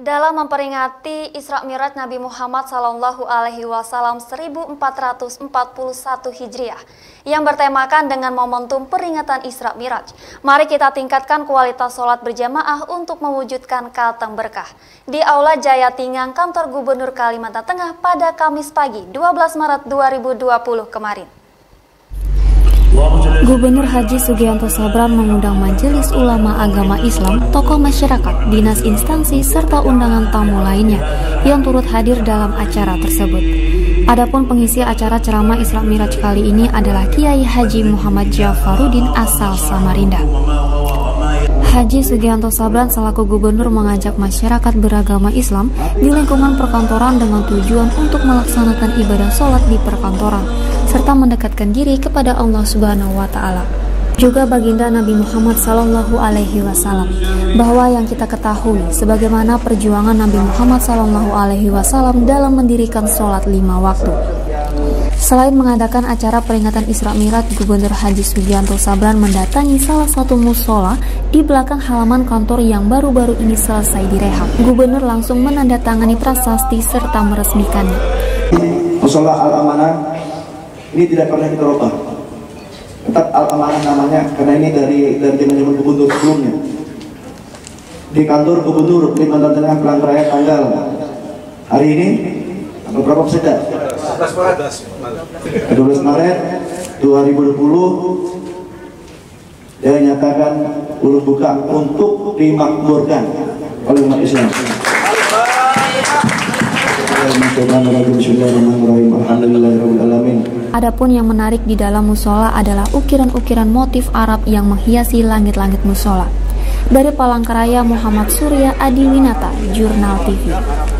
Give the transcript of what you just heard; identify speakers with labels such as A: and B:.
A: Dalam memperingati Isra Mi'raj Nabi Muhammad SAW 1441 Hijriah yang bertemakan dengan momentum peringatan Isra Mi'raj, mari kita tingkatkan kualitas sholat berjamaah untuk mewujudkan kalteng berkah. Di Aula Jaya Tinggang, Kantor Gubernur Kalimantan Tengah pada Kamis pagi 12 Maret 2020 kemarin.
B: Gubernur Haji Sugianto Sabran mengundang Majelis Ulama Agama Islam, tokoh masyarakat, dinas instansi, serta undangan tamu lainnya yang turut hadir dalam acara tersebut. Adapun pengisi acara ceramah Isra Mi'raj kali ini adalah Kiai Haji Muhammad Jafarudin asal Samarinda. Haji Sugianto Sabran selaku gubernur mengajak masyarakat beragama Islam di lingkungan perkantoran dengan tujuan untuk melaksanakan ibadah sholat di perkantoran serta mendekatkan diri kepada Allah Subhanahu wa Ta'ala. Juga baginda Nabi Muhammad SAW, bahwa yang kita ketahui sebagaimana perjuangan Nabi Muhammad SAW dalam mendirikan sholat 5 waktu. Selain mengadakan acara peringatan Isra Mi'raj, Gubernur Haji Sugianto Sabran mendatangi salah satu musola di belakang halaman kantor yang baru-baru ini selesai direhab. Gubernur langsung menandatangani prasasti serta meresmikannya.
C: Musola Al-Amanah ini tidak pernah kita rubah, tetap Al-Amanah namanya, karena ini dari zaman gubernur sebelumnya. Di kantor Gubernur Kalimantan Tengah Pelangkaraya tanggal hari ini berapa saja? 12 Maret 2020 dia nyatakan ulun buka untuk dimakmurkan oleh umat Islam.
B: Adapun yang menarik di dalam musola adalah ukiran-ukiran motif Arab yang menghiasi langit-langit musola. Dari Palangkaraya, Muhammad Surya Adiwinata, Jurnal TV.